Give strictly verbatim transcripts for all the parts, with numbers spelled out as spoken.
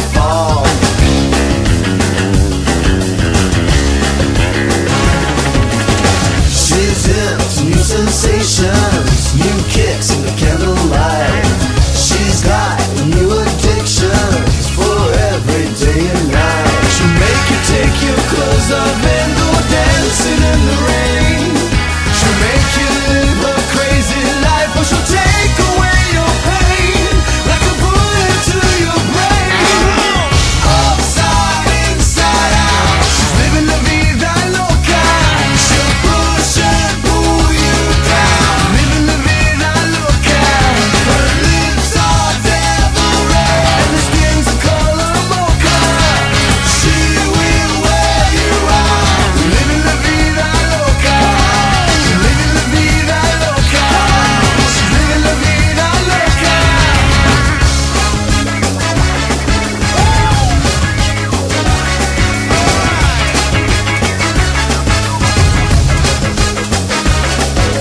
fall. She's into new sensations, new kicks in the candlelight. She's got new addictions for every day and night. She'll make you take your clothes off and go dancing in the rain. She'll make you live a crazy life, or she'll take away your pain like a bullet to your brain. Upside, inside out, she's living la vida loca. She'll push and pull you down, living la vida loca. Her lips are devil red and her skin's a color mocha. She will wear you out, living la vida loca. Living la vida loca. She's living la vida loca.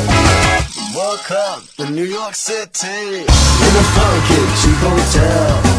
Woke up in New York City in a funky cheap hotel.